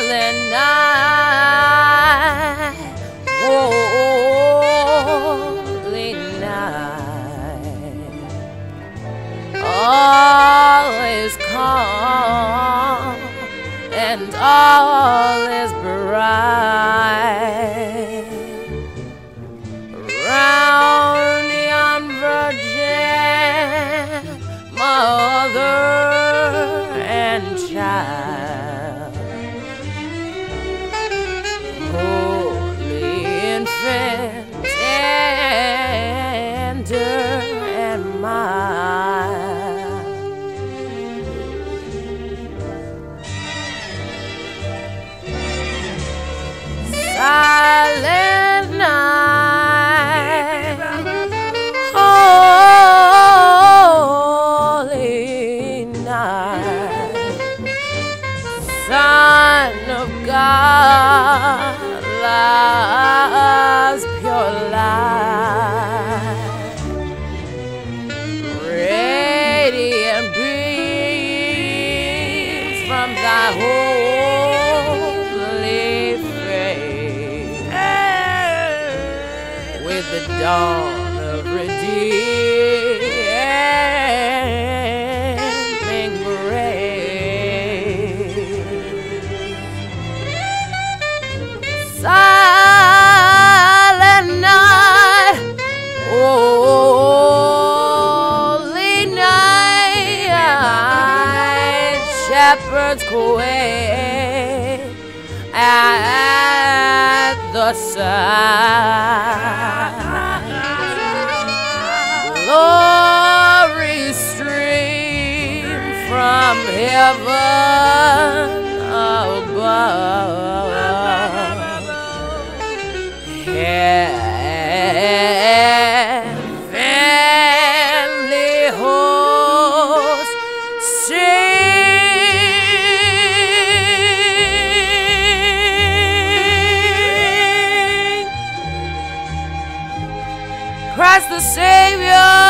night, holy night, all is calm and all is bright round yon virgin mother and child, holy infant, tender and mild. Silent night, holy night, Son of God, love's pure light, radiant beams from thy holy face, with the dawn of redeeming grace. Silent night, holy night, shepherds quake at the sight. Glory stream from heaven above. Heavenly hosts sing, Christ the Savior